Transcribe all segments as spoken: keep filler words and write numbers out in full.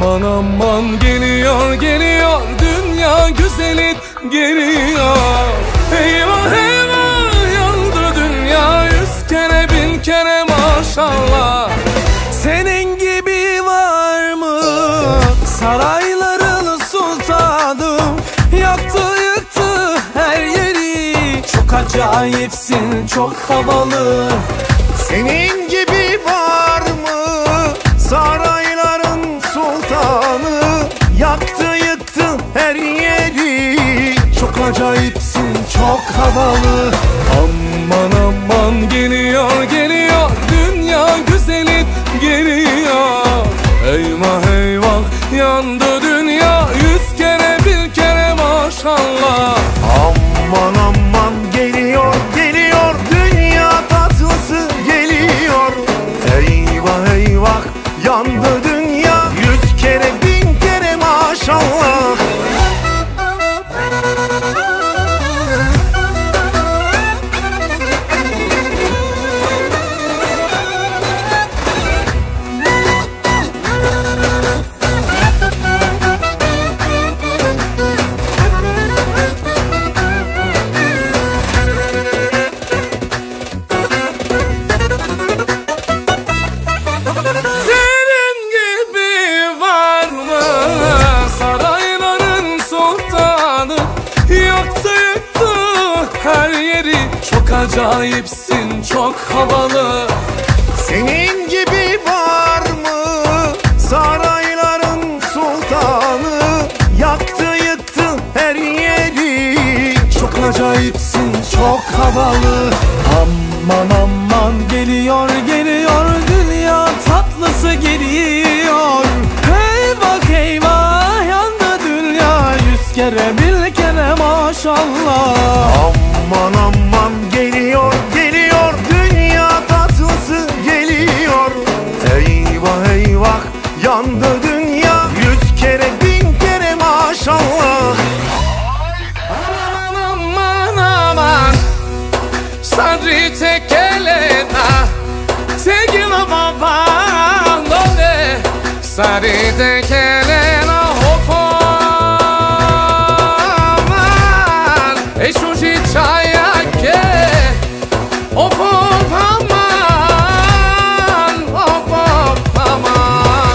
Aman aman geliyor geliyor dünya güzeli geliyor. Eyvah eyvah yandı dünya yüz kere bin kere maşallah. Senin gibi var mı sarayların sultanı, yaktı yıktı her yeri. Çok acayipsin çok havalı. Senin gibi var mı sarayların sultanı, yaktı yıktı her yeri. Çok acayipsin çok havalı. Aman aman geliyor geliyor dünya güzeli geliyor. Eyvah eyvah yandı dünya yüz kere bir kere maşallah. Aman aman geliyor geliyor dünya tatlısı geliyor. Eyvah eyvah yandı dünya yüz kere bin kere maşallah. Acayipsin çok havalı. Senin gibi var mı sarayların sultanı, yaktı yıktı her yeri. Çok acayipsin çok havalı. Aman aman geliyor geliyor dünya tatlısı geliyor. Eyvah eyvah yandı dünya yüz kere bir kere maşallah. Aman aman geliyor geliyor dünya tatlısı geliyor. Eyvah eyvah yandı dünya yüz kere bin kere maşallah. Aman aman aman Sadri tekelena Tegila baban Dole Sadri tekelena Hopo aman Eşuji çaya ke Hopo aman Hopo aman.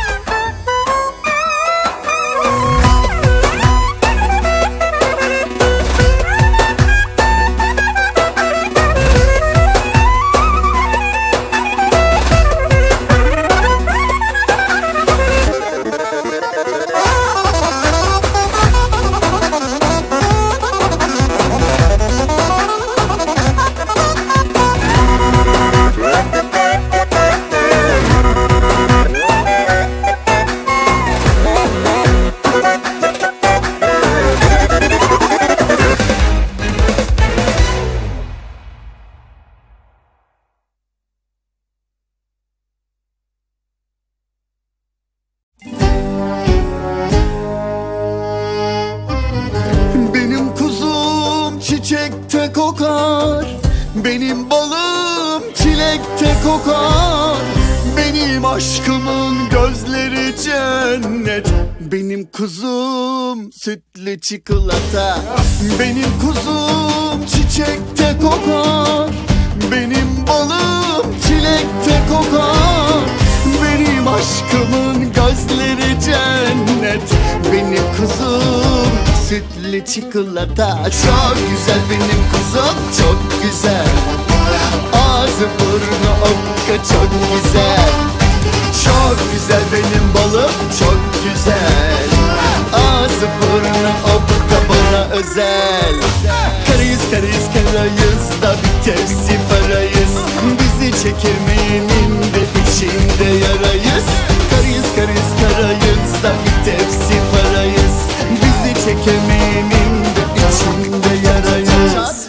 Çiçekte kokar, benim balım çilekte kokar. Benim aşkımın gözleri cennet, benim kuzum sütlü çikolata. Benim kuzum çiçekte kokar, benim balım çilekte kokar. Benim aşkımın gözleri cennet, benim kuzum sütlü çikolata. Çok güzel benim kuzum çok güzel. Ağzı burnu okka çok güzel. Çok güzel benim balım çok güzel. Ağzı burnu okka bana özel. Karayız karayız karayız da bir tepsi parayız. Bizi çekirmeyenin de içinde yarayız. Karayız karayız karayız da bir tepsi parayız. Bizi çekemeyenin de içinde yarayız.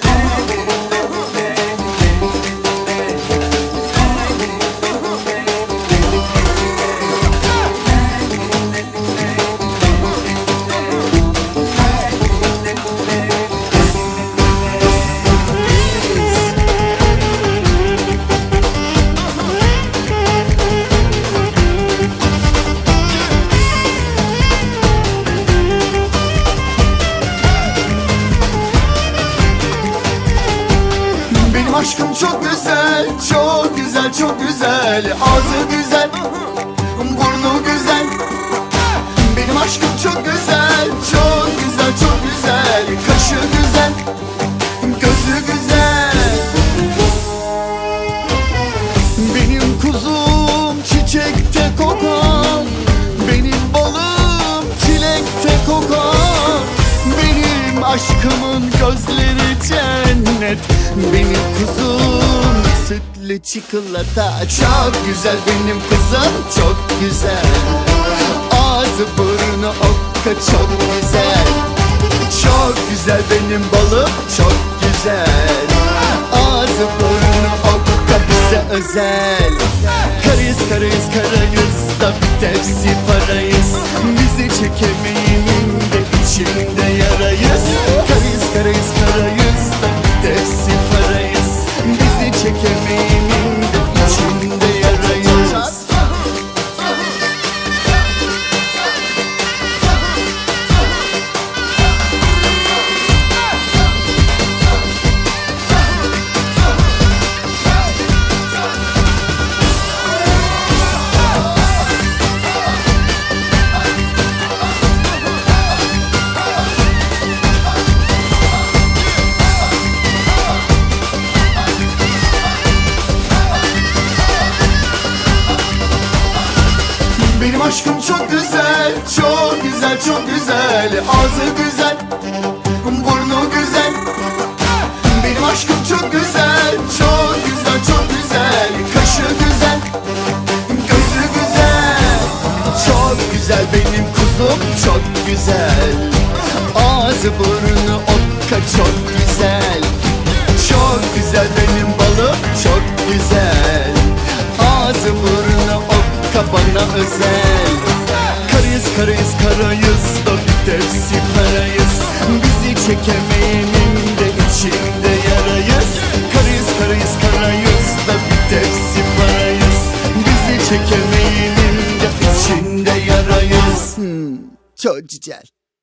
güzel, ağzı güzel, burnu güzel. Benim aşkım çok güzel, çok güzel, çok güzel. Kaşı güzel, gözü güzel. Benim kuzum çiçekte kokar, benim balım çilekte kokar. Benim aşkımın gözleri cennet, benim kuzum sütlü çikolata. Çok güzel benim kızım, çok güzel. Ağzı burnu okka, çok güzel. Çok güzel benim balım, çok güzel. Ağzı burnu okka, bize özel. Karıyız karıyız karayız da bir tepsi parayız. Bizi çekemeyinin de içinde yarayız. Karıyız karıyız karayız da bir tepsi parayız. Bizi çekemeyinin de içinde yarayız. Benim aşkım çok güzel, çok güzel, çok güzel. Ağzı güzel, burnu güzel. Benim aşkım çok güzel, çok güzel, çok güzel. Kaşı güzel, gözü güzel. Çok güzel benim kuzum, çok güzel. Ağzı burnu okka, çok güzel. Çok güzel benim balım, çok güzel. Ağzı burnu okka, bana özel. Karıyız karıyız karayız da bir tepsi parayız. Bizi çekemeyenin de içinde yarayız. Karıyız karıyız karayız da bir tepsi parayız. Bizi çekemeyenin de içinde yarayız. Hmm, çok güzel.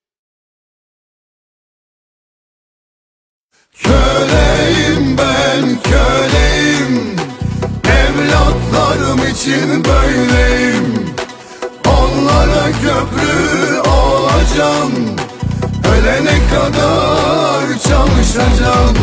Köleyim ben, köleyim. Evlatlarım için böyleyim. Onlara köprü olacağım. Ölene kadar çalışacağım.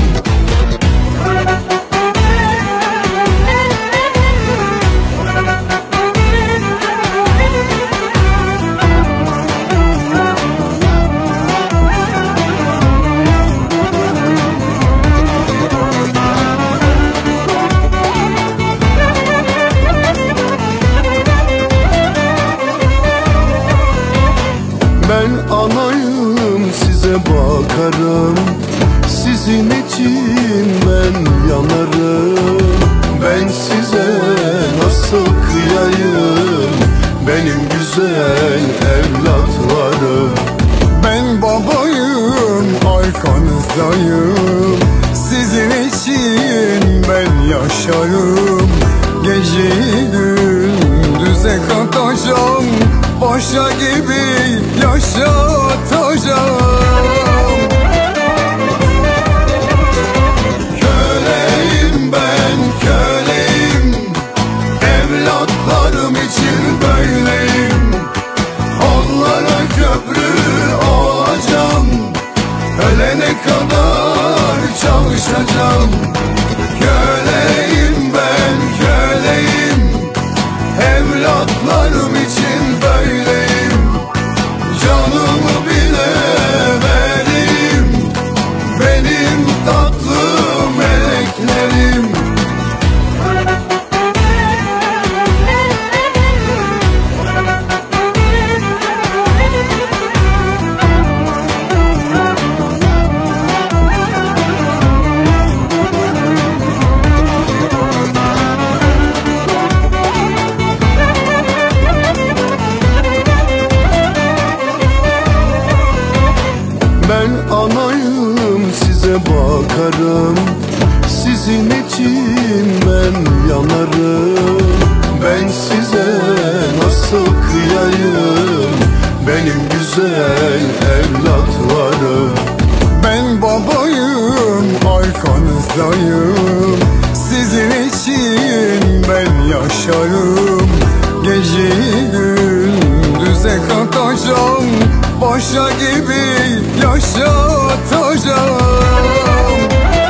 Ben anayım, size bakarım. Sizin için ben yanarım. Ben size nasıl kıyayım, benim güzel evlatlarım. Ben babayım, arkanızdayım. Sizin için ben yaşarım. Geceyi gündüze katacağım. Paşa gibi yaşatacağım. Köleyim ben, köleyim. Evlatlarım için böyleyim. Onlara köprü olacağım. Ölene kadar çalışacağım. Köleyim ben, köleyim. Evlatlarım için böyleyim. Canımı bile vereyim. Benim tatlı meleklerim. Ben anayım, size bakarım. Sizin için ben yanarım. Ben size nasıl kıyayım, benim güzel evlatlarım. Ben babayım, arkanızdayım. Sizin için ben yaşarım. Geceyi gündüze katacağım, paşa gibi yaşatacağım.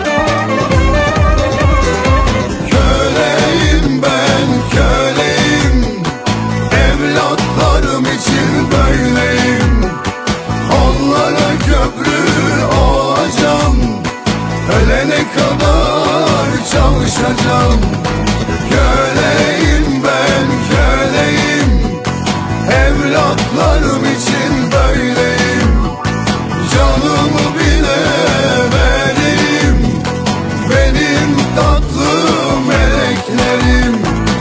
Köleyim ben, köleyim, evlatlarım için böyleyim. Onlara köprü olacağım, ölene kadar çalışacağım. Köleyim ben, köleyim, evlatlarım için böyleyim. Canımı bile vereyim, benim tatlı meleklerim.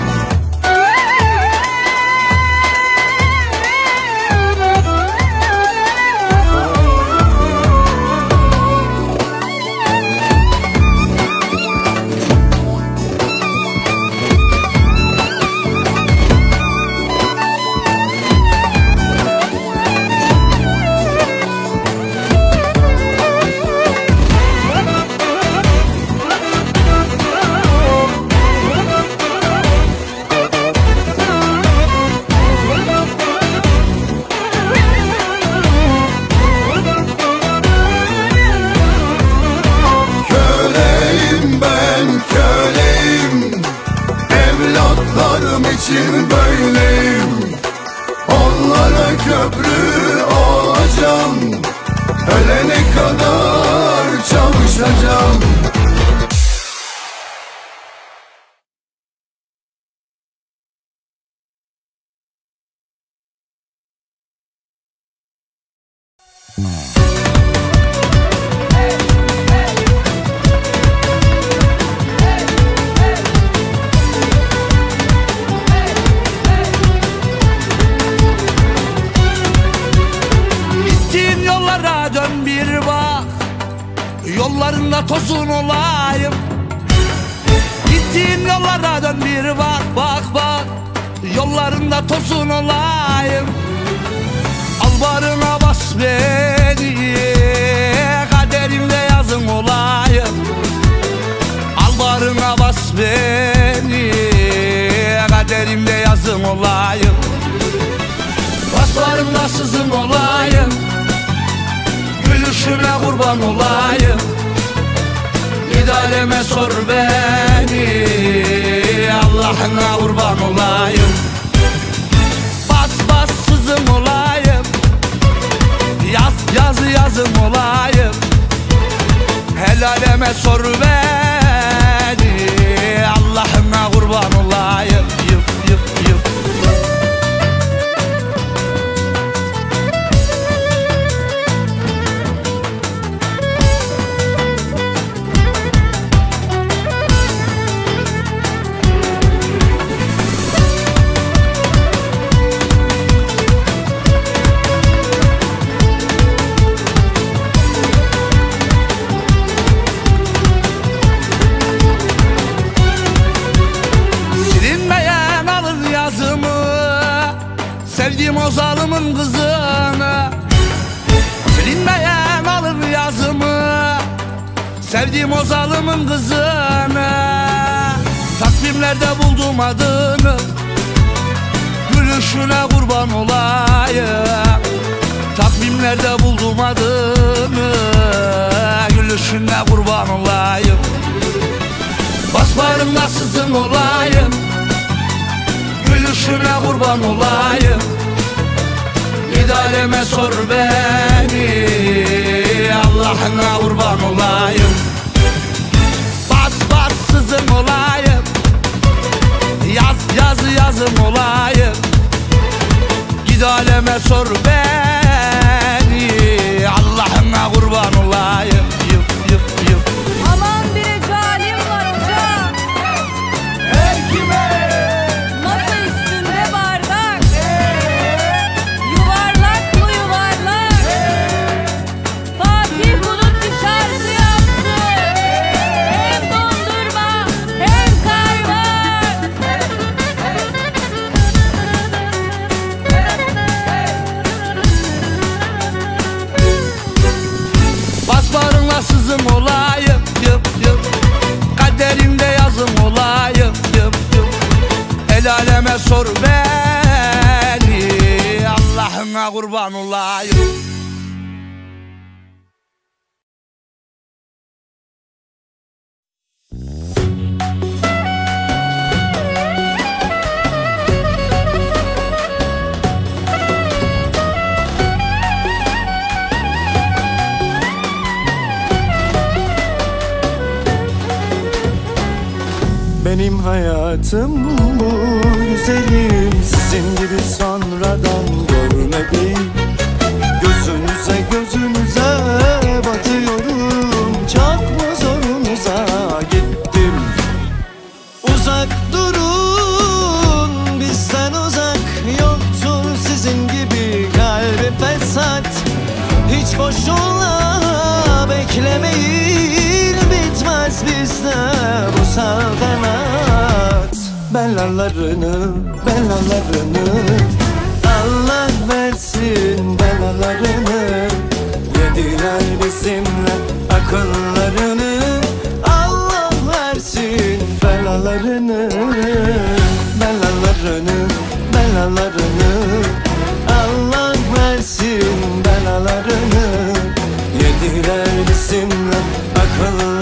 Evlatlarım için böyleyim. Onlara köprü olacağım, ölene kadar çalışacağım. Yollarında tozun olayım. Gittiğin yollara dön bir bak, bak, bak. Yollarında tozun olayım. Al barına bas beni, kaderimde yazın olayım. Al barına bas beni, kaderimde yazın olayım. Baslarımda sızın olayım, gülüşüne kurban olayım. Gid aleme sor beni, Allah'ına kurban olayım. Bas bas sızım olayım, yaz yazı yazım olayım. El aleme sor beni, Allah'ına kurban olayım. Yıp yıp yıp. Sevdiğim o zalimin kızını, silinmeyen alır yazımı. Sevdiğim o zalimin kızını, takvimlerde buldum adını. Gülüşüne kurban olayım, takvimlerde buldum adını. Gülüşüne kurban olayım. Basbarımda sızın olayım, gülüşüne kurban olayım. Gid aleme sor beni, Allah'ına kurban olayım. Bas bas sızım olayım, yaz yazı yazım olayım. Gid aleme sor beni, Allah'ına kurban olayım. Yıp yıp yıp. Aman bir ecalim var hocam. Her kime? Masa üstünde bardak. Yuvarlak mı yuvarlak? Fatih Bulut bir şarkı yaptı. Hem dondurma hem kaymak. Allah'ına kurban olayım. Benim hayatım bu güzelim, sizin gibi sonradan görmedim. Gözünüze gözünüze batıyorum, çok mu zorunuza gittim. Uzak durun bizden uzak, yoktur sizin gibi kalbi fesat. Hiç boşuna beklemeyin, bitmez bizde bu saltanat. Belalarını, belalarını Allah versin belalarını. Yediler bizimle akıllarını, Allah versin belalarını. Belalarını, belalarını Allah versin belalarını. Yediler bizimle akıllarını.